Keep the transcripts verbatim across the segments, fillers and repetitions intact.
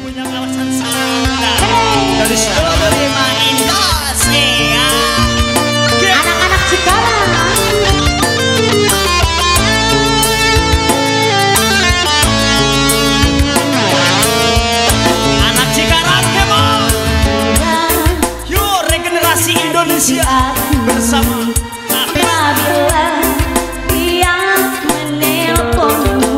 lagunya kawasan sana dari seluruh lima Indonesia. Anak-anak Cikarang. Anak Cikarang kemon. Yuk regenerasi Indonesia bersama. Apabila dia menelponmu,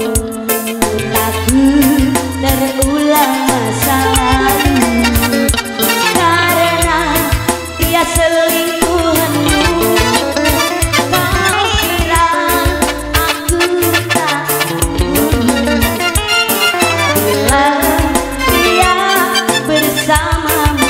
lagu terulang masa lalu, karena dia selingkuhanmu. Kau kira aku tak bila dia bersamamu,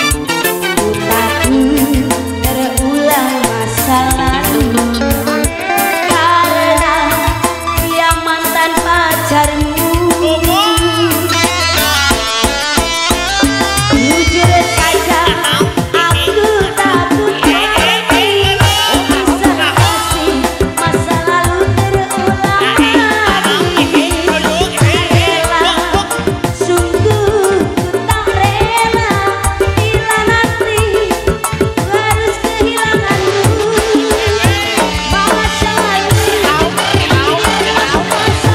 takut terulang masa lalu, karena dia mantan pacarmu. Jujur saja aku takut hati bisa kasih masa lalu terulang lagi. Rela, sungguh ku tak rela bila nanti harus kehilanganmu. Masa lalu, masa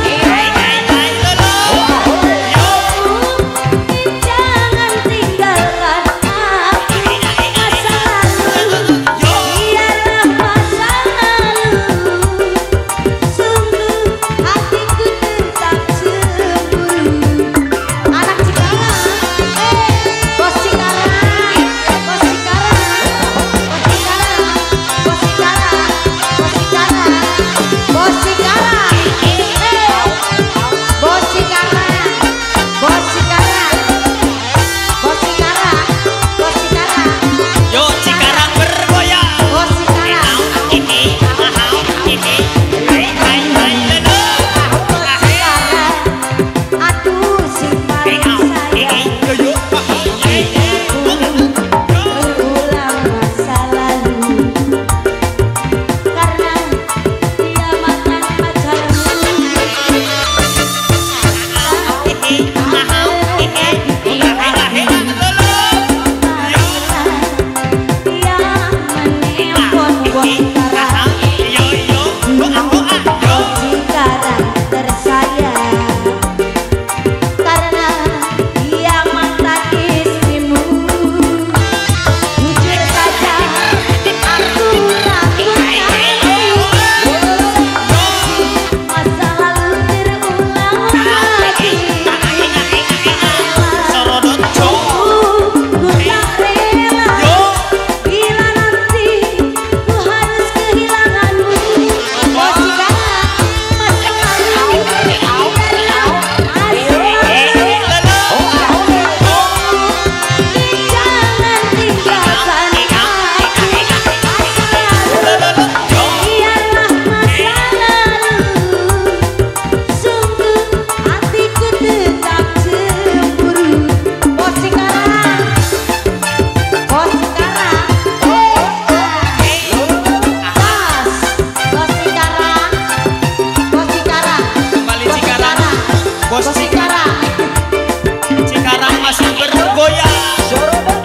jangan tinggalkan aku. Masa lalu, biarlah masa lalu. Sungguh hatiku tetap cemburu. Anak Cikarang, eh, bos Cikarang, bos Cikarang, bos Cikarang, bos Cikarang, bos Cikarang, bos Cikarang, eh, bos Cikarang, bos Cikarang, bos Cikarang, bos Cikarang, Yuk Cikarang bergoyang. bos Cikarang, Ini mahal ini. Hai hai hai lele. bos Cikarang. Aduh simpan sayang, Yuk berulang masa lalu, karena dia mantan pacarmu. Dia menelpon bos Cikarang, Cikarang tersayang, karena dia mantan istrimu. Jujur saja aku takut hati masa lalu terulang lagi. Ku tak rela bila nanti ku harus kehilanganmu. Bos Cikarang, masa lalu, biarlah masa lalu. Jangan tinggalkan aku. Masa lalu, biarlah masa lalu. Sungguh hatiku tetap cemburu. Bos Cikarang, bos Cikarang, bos, bos Cikarang, bos Cikarang, Kembali bos Cikarang. Cikarang, Bos bos Cikarang. Cikarang masih bergoyang.